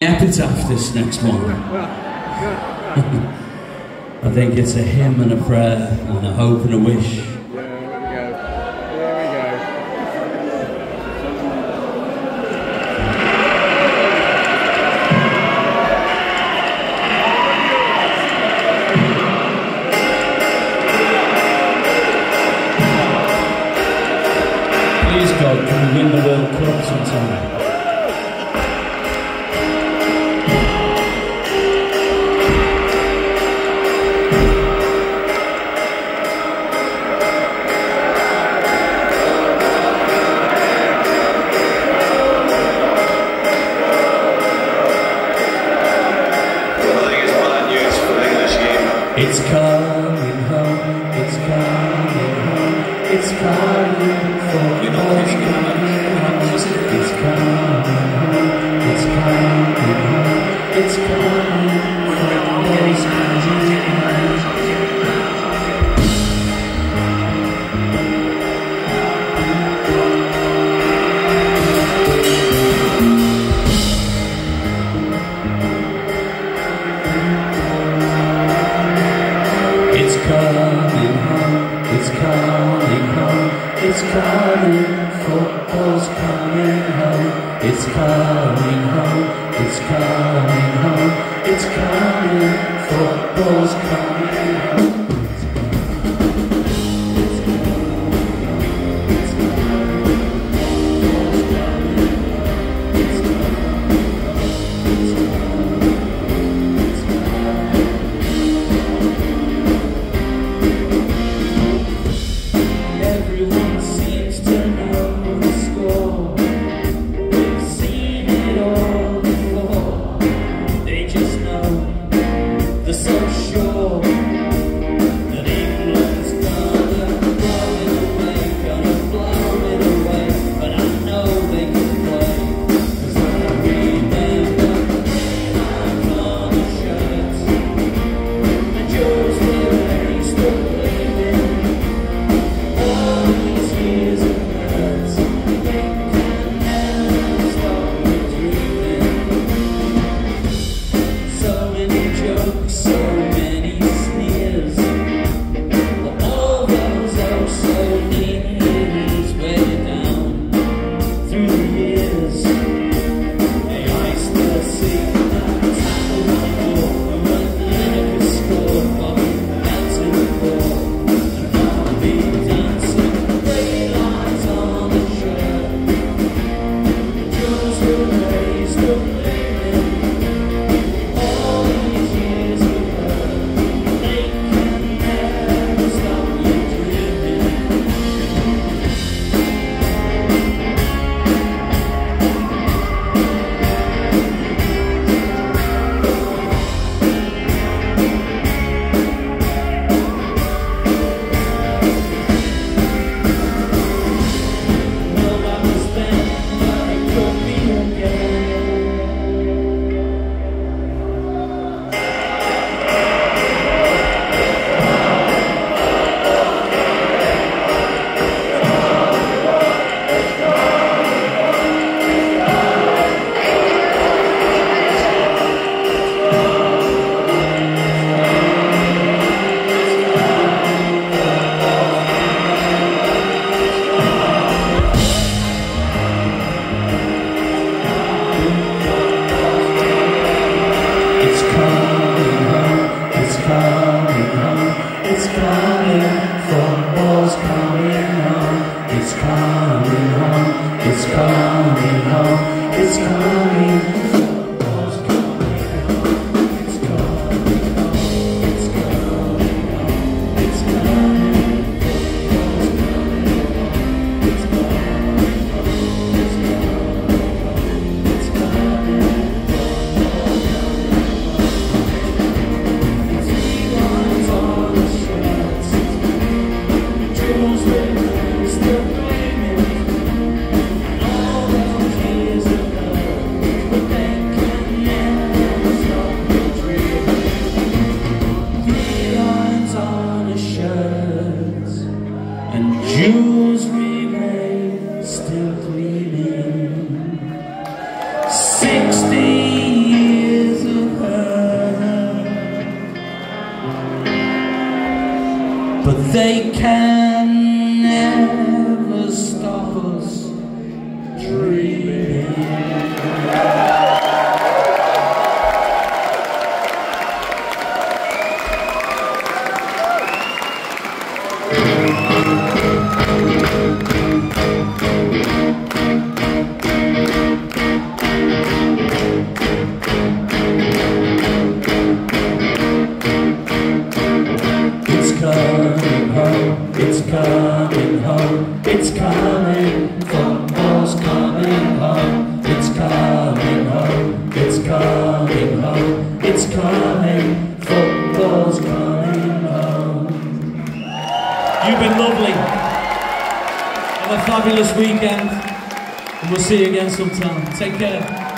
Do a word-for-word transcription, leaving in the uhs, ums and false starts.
Epitaph, this next one. I think it's a hymn and a prayer and a hope and a wish. Please God, can we win the World Cup sometime? It's coming home, it's coming home, it's coming for you know it's coming home, it's coming home, it's coming home, it's coming for it's coming home, it's coming home, it's coming, football's coming home, it's coming home, it's coming home, it's coming, football's coming home. can never stop us dreaming. It's coming home, it's coming home, it's coming, football's coming home, it's coming home, it's coming home, it's coming, football's coming home. You've been lovely. Have a fabulous weekend, and we'll see you again sometime. Take care.